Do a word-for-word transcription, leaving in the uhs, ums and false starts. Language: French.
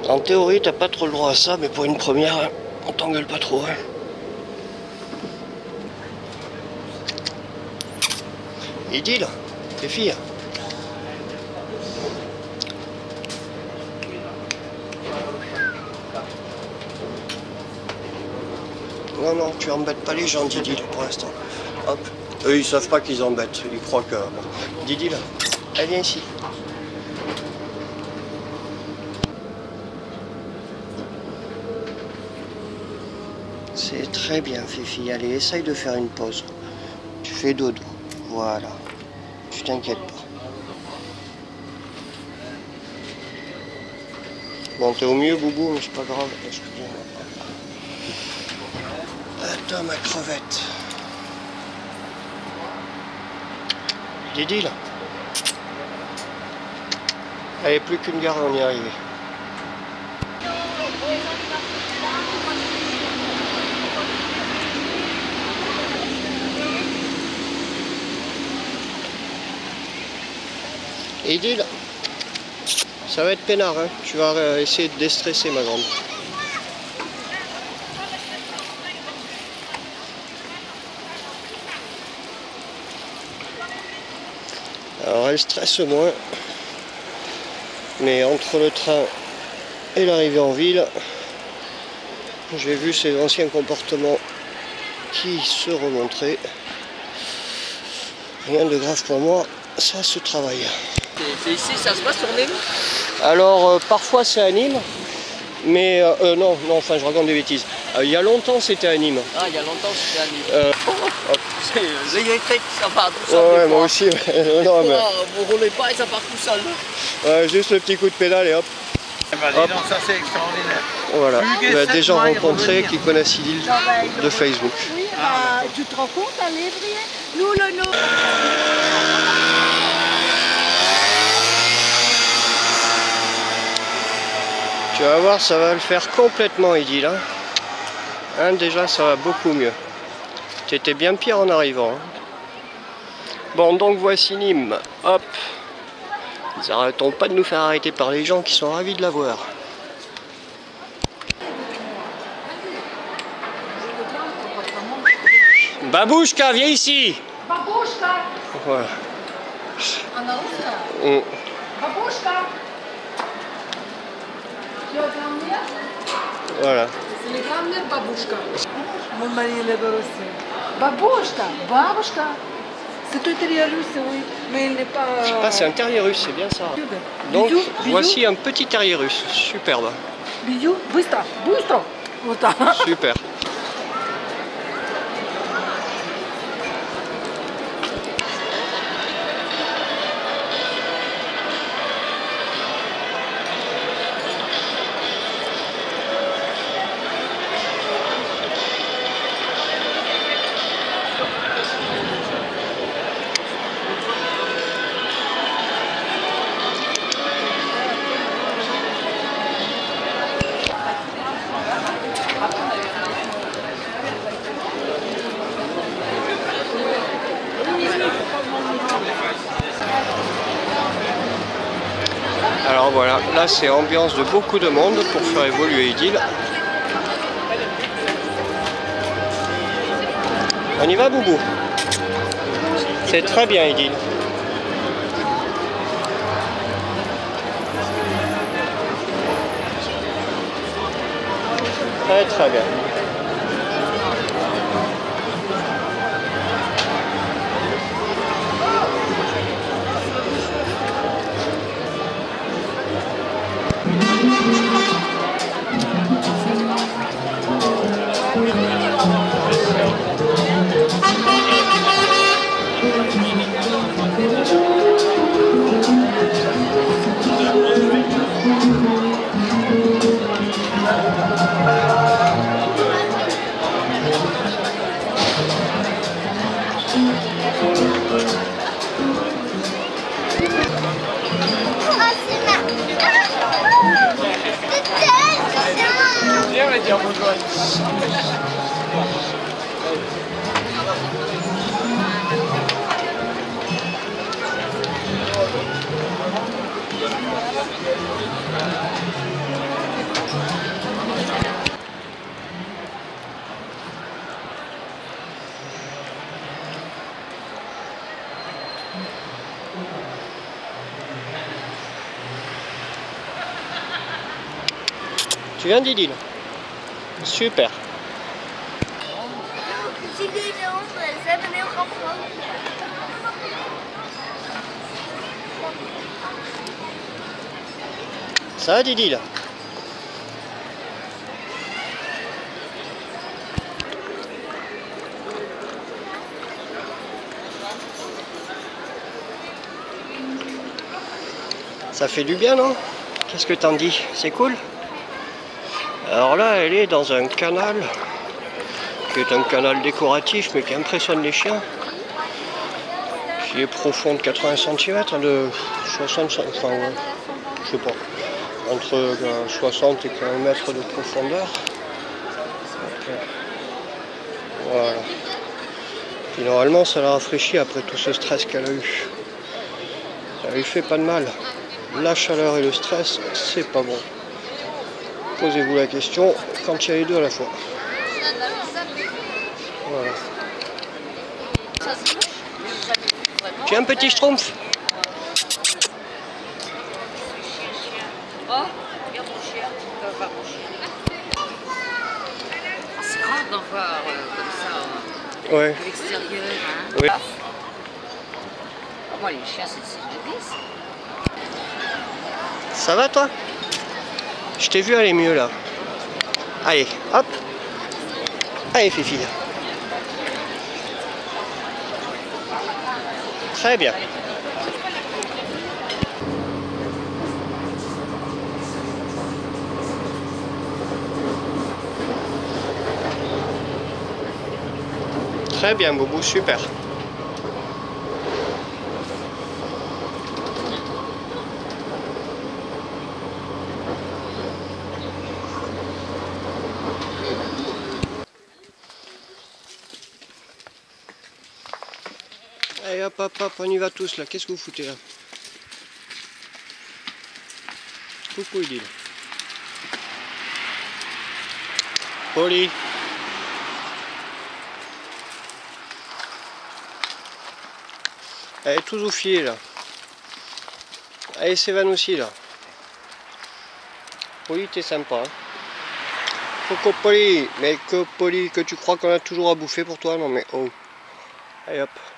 En théorie, t'as pas trop le droit à ça, mais pour une première, hein, on t'engueule pas trop. Hein. Idylle, tes filles. Non, non, tu embêtes pas les gens d'Idylle pour l'instant. Hop. Eux, ils savent pas qu'ils embêtent. Ils croient que... Bon. Idylle, elle vient ici. C'est très bien, Fifi. Allez, essaye de faire une pause. Tu fais dodo. Voilà. Tu t'inquiètes pas. Bon, t'es au mieux, Boubou, mais c'est pas grave. Attends, ma crevette. Didi, là. Allez, plus qu'une gare, on y est arrivé. Idylle, ça va être peinard, hein. Tu vas essayer de déstresser ma grande. Alors elle stresse moins, mais entre le train et l'arrivée en ville, j'ai vu ses anciens comportements qui se remontraient. Rien de grave pour moi, ça se travaille. C'est ici, ça se passe sur Nîmes? Alors euh, parfois c'est à Nîmes, mais euh, euh, non, non, enfin je raconte des bêtises. Euh, il y a longtemps c'était à Nîmes. Ah, il y a longtemps c'était à Nîmes. Euh, C'est électrique, ça part tout seul. ouais, ouais, fois. moi aussi. Ouais. Non, mais... Vous roulez pas et ça part tout seul. Ouais, juste le petit coup de pédale et hop. Bah, dis donc, ça c'est extraordinaire. Voilà, il y a des gens rencontrés qui connaissent Idylle de Facebook. Oui, bah, tu te rends compte, un lévrier? Nous, le nom. Tu vas voir, ça va le faire complètement, Idylle. Hein. Hein, déjà, ça va beaucoup mieux. T'étais bien pire en arrivant. Hein. Bon, donc voici Nîmes. Hop. Ils n'arrêteront pas de nous faire arrêter par les gens qui sont ravis de la voir. Babouchka, viens ici. Babouchka. Voilà. Она русская? Mm. Бабушка. Tu as grand-mère? Voilà. C'est les grand-mères бабушка. Mon mari il adore aussi. Бабушка, бабушка. C'est tout intérieur russe, oui, mais il n'est pas... Ah, c'est un terrier russe, c'est bien ça. Donc, Bisous, voici bisous. un petit terrier russe. Superbe. Bisous, быстро, быстро. Вот так. Super. Alors voilà, là c'est ambiance de beaucoup de monde pour faire évoluer Idylle. On y va, Boubou? C'est très bien, Idylle. Très très bien. Tu viens d'Idil? Super. Ça va Didi là? Ça fait du bien, non? Qu'est-ce que t'en dis? C'est cool? Alors là, elle est dans un canal qui est un canal décoratif mais qui impressionne les chiens, qui est profond de quatre-vingts centimètres, de soixante, enfin ouais, je sais pas, entre soixante et quarante mètres de profondeur. Donc, voilà. Puis normalement ça la rafraîchit après tout ce stress qu'elle a eu. Ça lui fait pas de mal. La chaleur et le stress, c'est pas bon. Posez-vous la question quand il y a les deux à la fois. Voilà. Tu as un petit schtroumpf? Oh, regarde mon chien, tu vas voir mon chien. C'est grave d'en voir euh, comme ça, Ouais. à l'extérieur. Hein. Oui. Ah, moi, les chiens, c'est de vis. Ça va toi? Je t'ai vu aller mieux là. Allez, hop. Allez Fifi. Très bien. Très bien Boubou, super. Allez hop hop hop, on y va tous là. Qu'est-ce que vous foutez là? Coucou Idil. Poli. Elle est tous au filet là. Allez Sévan aussi là. Poli t'es sympa. Hein. Coco Poli. Mais que Poli, que tu crois qu'on a toujours à bouffer pour toi? Non mais oh. Allez hop.